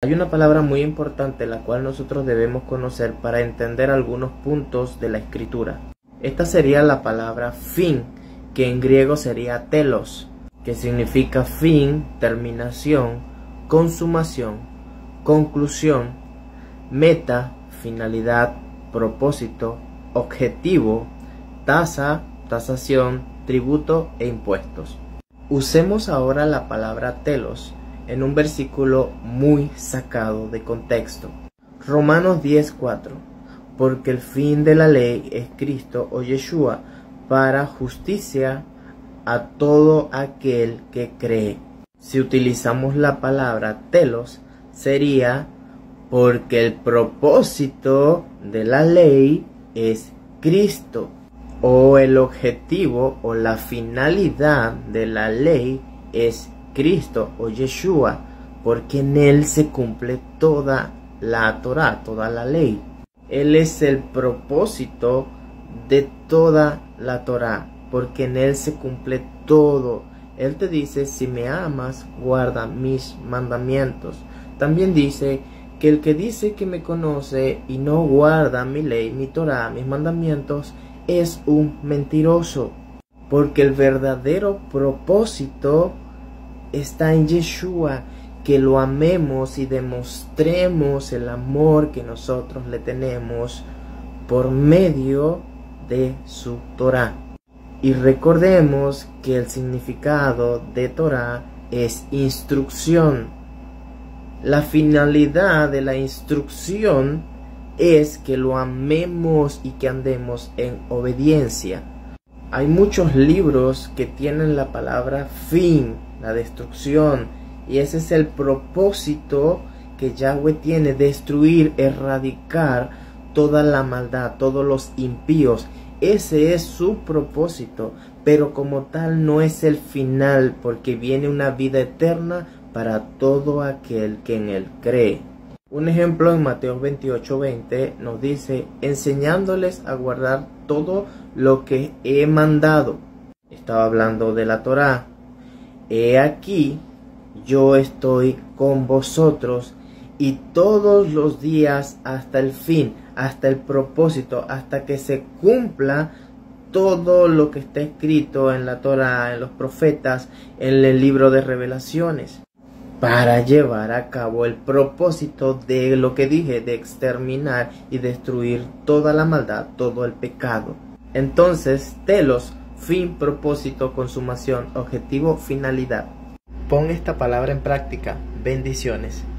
Hay una palabra muy importante la cual nosotros debemos conocer para entender algunos puntos de la escritura. Esta sería la palabra fin, que en griego sería telos, que significa fin, terminación, consumación, conclusión, meta, finalidad, propósito, objetivo, tasa, tasación, tributo e impuestos. Usemos ahora la palabra telos en un versículo muy sacado de contexto. Romanos 10:4. Porque el fin de la ley es Cristo o Yeshua para justicia a todo aquel que cree. Si utilizamos la palabra telos, sería porque el propósito de la ley es Cristo, o el objetivo o la finalidad de la ley es Cristo o Yeshua, porque en él se cumple toda la Torá, toda la ley. Él es el propósito de toda la Torá, porque en él se cumple todo. Él te dice, si me amas, guarda mis mandamientos. También dice que el que dice que me conoce y no guarda mi ley, mi Torá, mis mandamientos, es un mentiroso, porque el verdadero propósito está en Yeshua, que lo amemos y demostremos el amor que nosotros le tenemos por medio de su Torá. Y recordemos que el significado de Torá es instrucción. La finalidad de la instrucción es que lo amemos y que andemos en obediencia. Hay muchos libros que tienen la palabra fin, la destrucción, y ese es el propósito que Yahweh tiene: destruir, erradicar toda la maldad, todos los impíos. Ese es su propósito, pero como tal no es el final, porque viene una vida eterna para todo aquel que en él cree. Un ejemplo en Mateo 28:20 nos dice, enseñándoles a guardar todo lo que he mandado. Estaba hablando de la Torá. He aquí, yo estoy con vosotros y todos los días hasta el fin, hasta el propósito, hasta que se cumpla todo lo que está escrito en la Torá, en los profetas, en el libro de Revelaciones, para llevar a cabo el propósito de lo que dije, de exterminar y destruir toda la maldad, todo el pecado. Entonces, telos, fin, propósito, consumación, objetivo, finalidad. Pon esta palabra en práctica. Bendiciones.